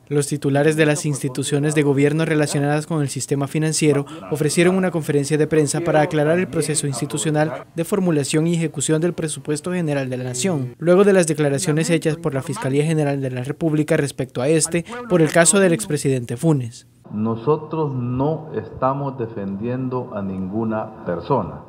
Los titulares de las instituciones de gobierno relacionadas con el sistema financiero ofrecieron una conferencia de prensa para aclarar el proceso institucional de formulación y ejecución del presupuesto general de la Nación, luego de las declaraciones hechas por la Fiscalía General de la República respecto a este por el caso del expresidente Funes. Nosotros no estamos defendiendo a ninguna persona.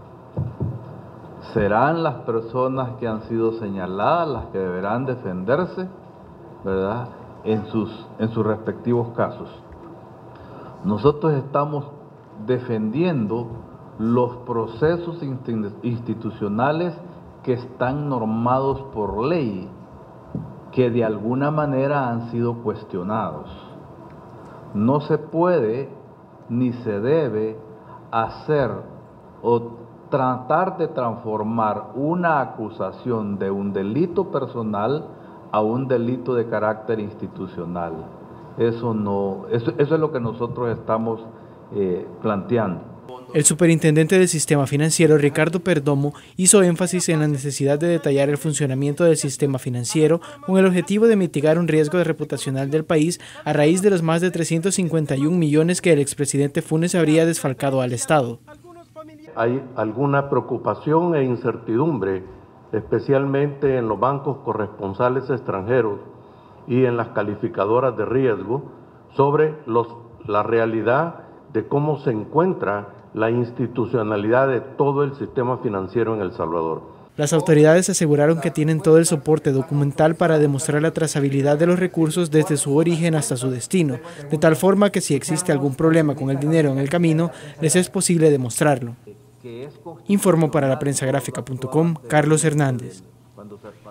Serán las personas que han sido señaladas las que deberán defenderse, ¿verdad?, en sus respectivos casos. Nosotros estamos defendiendo los procesos institucionales que están normados por ley, que de alguna manera han sido cuestionados. No se puede ni se debe hacer o tratar de transformar una acusación de un delito personal a un delito de carácter institucional. Eso es lo que nosotros estamos planteando. El superintendente del sistema financiero, Ricardo Perdomo, hizo énfasis en la necesidad de detallar el funcionamiento del sistema financiero con el objetivo de mitigar un riesgo reputacional del país a raíz de los más de 351 millones que el expresidente Funes habría desfalcado al Estado. Hay alguna preocupación e incertidumbre, especialmente en los bancos corresponsales extranjeros y en las calificadoras de riesgo, sobre la realidad de cómo se encuentra la institucionalidad de todo el sistema financiero en El Salvador. Las autoridades aseguraron que tienen todo el soporte documental para demostrar la trazabilidad de los recursos desde su origen hasta su destino, de tal forma que si existe algún problema con el dinero en el camino, les es posible demostrarlo. Informó para laprensagráfica.com Carlos Hernández.